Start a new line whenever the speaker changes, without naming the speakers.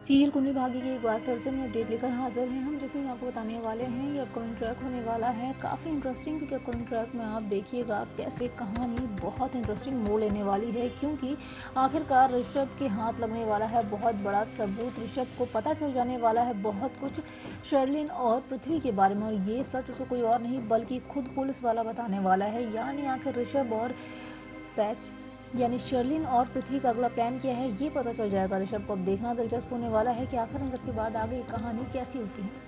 Serial Kundali Bhagya की एक बार फिर से नई अपडेट लेकर हाजिर हैं हम, जिसमें आपको बताने वाले हैं ये अपकमिंग ट्रैक होने वाला है काफ़ी इंटरेस्टिंग, क्योंकि अपकमिंग ट्रैक में आप देखिएगा कैसे कहानी बहुत इंटरेस्टिंग मोड़ लेने वाली है, क्योंकि आखिरकार ऋषभ के हाथ लगने वाला है बहुत बड़ा सबूत। ऋषभ को पता चल जाने वाला है बहुत कुछ शर्लिन और पृथ्वी के बारे में, और ये सच उसे कोई और नहीं बल्कि खुद पुलिस वाला बताने वाला है। यानी आखिर ऋषभ और पैच यानी शर्लिन और पृथ्वी का अगला प्लान क्या है, ये पता चल जाएगा ऋषभ को। अब देखना दिलचस्प होने वाला है कि आखिर इन सबके बाद आगे कहानी कैसी होती है।